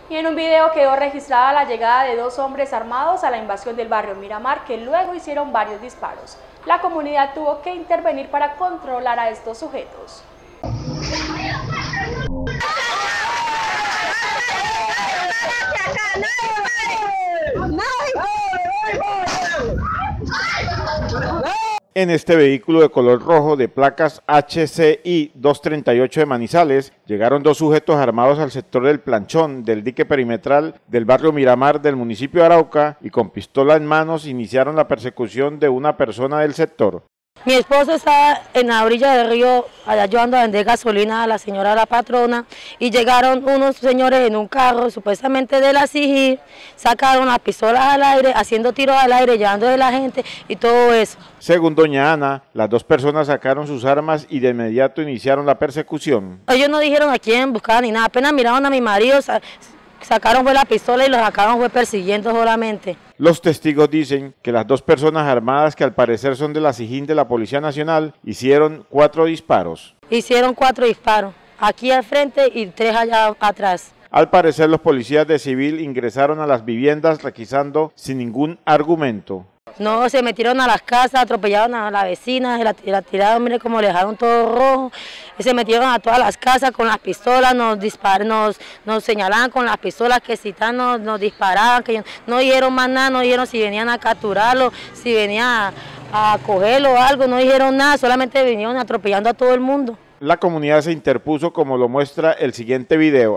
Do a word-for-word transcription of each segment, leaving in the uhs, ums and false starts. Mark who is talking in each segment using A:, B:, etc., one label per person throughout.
A: Y en un video quedó registrada la llegada de dos hombres armados a la invasión del barrio Miramar, que luego hicieron varios disparos. La comunidad tuvo que intervenir para controlar a estos sujetos.
B: En este vehículo de color rojo de placas H C I doscientos treinta y ocho de Manizales, llegaron dos sujetos armados al sector del planchón del dique perimetral del barrio Miramar del municipio de Arauca y con pistola en manos iniciaron la persecución de una persona del sector.
C: Mi esposo estaba en la orilla del río allá ayudando a vender gasolina a la señora la patrona y llegaron unos señores en un carro supuestamente de la C I G I, sacaron las pistolas al aire, haciendo tiros al aire, llevando de la gente y todo eso.
B: Según doña Ana, las dos personas sacaron sus armas y de inmediato iniciaron la persecución.
C: Ellos no dijeron a quién buscar ni nada, apenas miraron a mi marido, sacaron fue la pistola y lo sacaron fue persiguiendo solamente.
B: Los testigos dicen que las dos personas armadas, que al parecer son de la S I G I N de la Policía Nacional, hicieron cuatro disparos.
C: Hicieron cuatro disparos, aquí al frente y tres allá atrás.
B: Al parecer los policías de civil ingresaron a las viviendas requisando sin ningún argumento.
C: No, se metieron a las casas, atropellaron a la vecina, la, la tiraron, mire cómo le dejaron todo rojo, se metieron a todas las casas con las pistolas, nos dispar, nos, nos señalaban con las pistolas que si tan nos, nos disparaban, que no dijeron más nada, no dijeron si venían a capturarlo, si venían a, a cogerlo o algo, no dijeron nada, solamente vinieron atropellando a todo el mundo.
B: La comunidad se interpuso como lo muestra el siguiente video.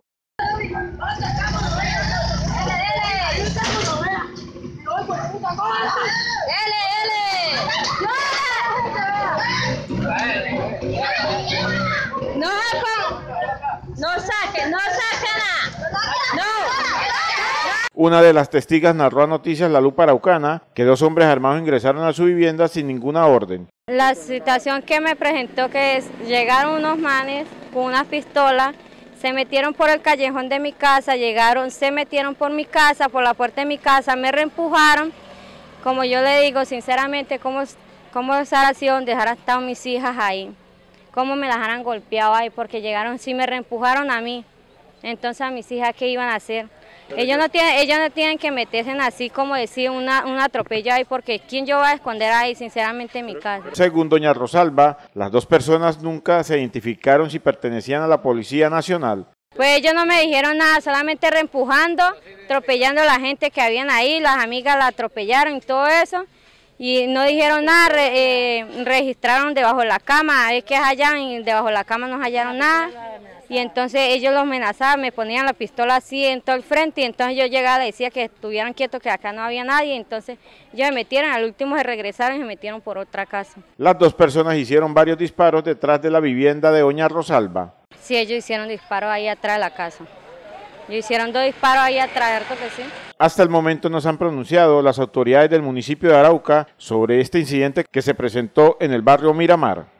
D: No, no saquen, no saquen, no.
B: Una de las testigas narró a Noticias La Lupa Araucana que dos hombres armados ingresaron a su vivienda sin ninguna orden.
D: La situación que me presentó que es, llegaron unos manes con unas pistolas, se metieron por el callejón de mi casa, llegaron, se metieron por mi casa, por la puerta de mi casa, me reempujaron. Como yo le digo, sinceramente, ¿cómo, cómo esa acción dejar estado mis hijas ahí? ¿Cómo me las han golpeado ahí? Porque llegaron, sí me reempujaron a mí. Entonces a mis hijas, ¿qué iban a hacer? Ellos no tienen, ellos no tienen que meterse en así como decir una, un atropello ahí, porque ¿quién yo voy a esconder ahí, sinceramente, en mi casa?
B: Según doña Rosalba, las dos personas nunca se identificaron si pertenecían a la Policía Nacional.
D: Pues ellos no me dijeron nada, solamente reempujando, atropellando a la gente que habían ahí, las amigas la atropellaron y todo eso. Y no dijeron nada, re, eh, registraron debajo de la cama, es que allá y debajo de la cama no hallaron nada. Y entonces ellos los amenazaban, me ponían la pistola así en todo el frente y entonces yo llegaba y decía que estuvieran quietos, que acá no había nadie. Y entonces ellos me metieron, al último se regresaron y se metieron por otra casa.
B: Las dos personas hicieron varios disparos detrás de la vivienda de doña Rosalba.
D: Sí, ellos hicieron disparos ahí atrás de la casa. Ellos hicieron dos disparos ahí atrás, ¿cierto que sí?
B: Hasta el momento no se han pronunciado las autoridades del municipio de Arauca sobre este incidente que se presentó en el barrio Miramar.